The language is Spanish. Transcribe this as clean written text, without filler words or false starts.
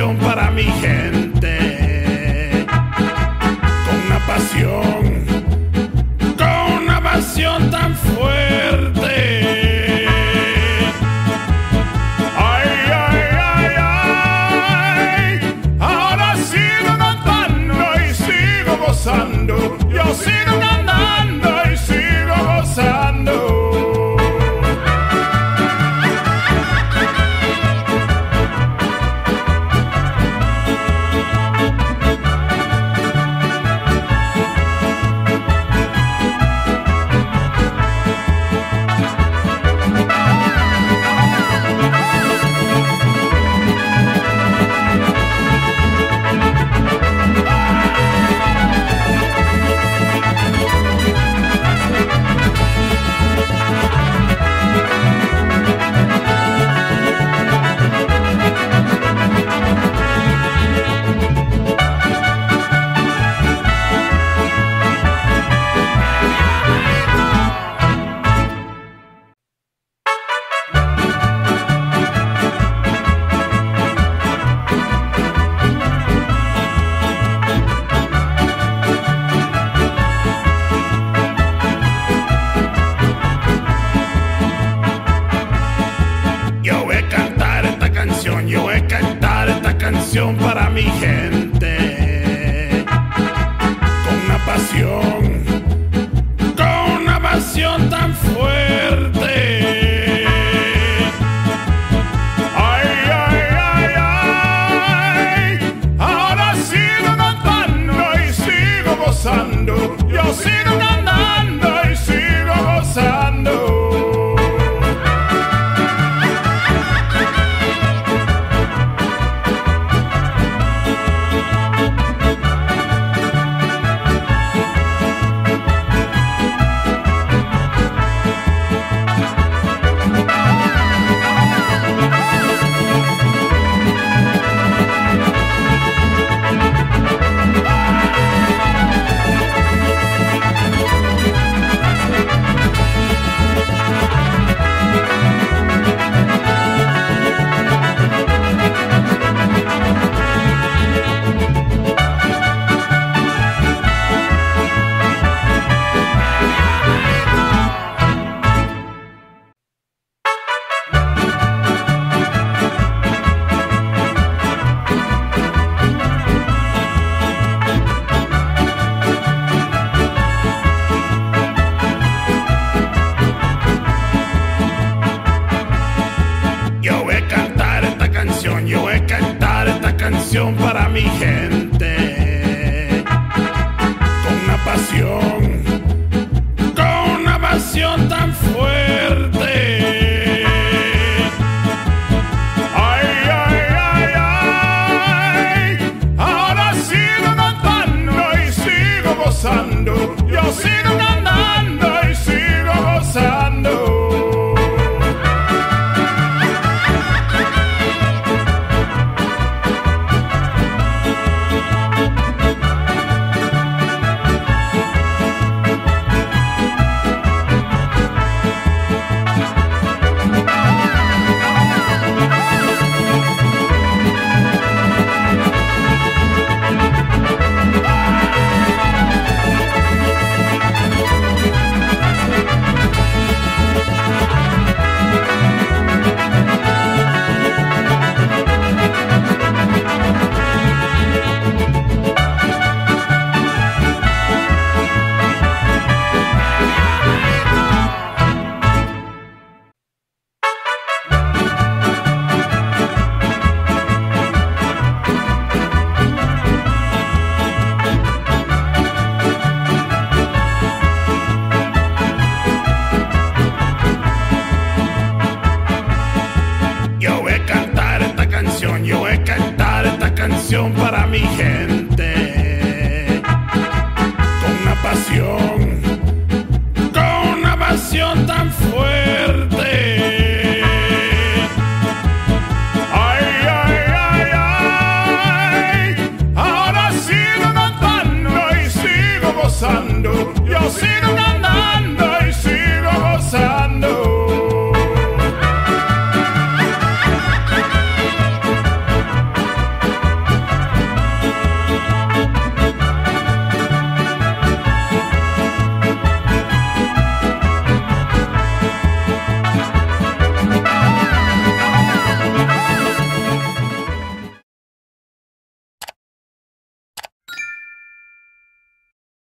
canción para mi gente, con una pasión tan fuerte. Ay, ay, ay, ay, ahora sigo cantando y sigo gozando, yo sigo cantando y sigo gozando. Yo voy a cantar esta canción para mi gente, con una pasión tan fuerte. Ay, ay, ay, ay, ahora sigo cantando y sigo gozando, yo sigo cantando y sigo gozando. Yo voy a cantar esta canción para mi gente, con una pasión tan fuerte. Ay, ay, ay, ay, ahora sigo cantando y sigo gozando, yo sigo cantando y sigo gozando. Yo voy a cantar esta canción para mi gente.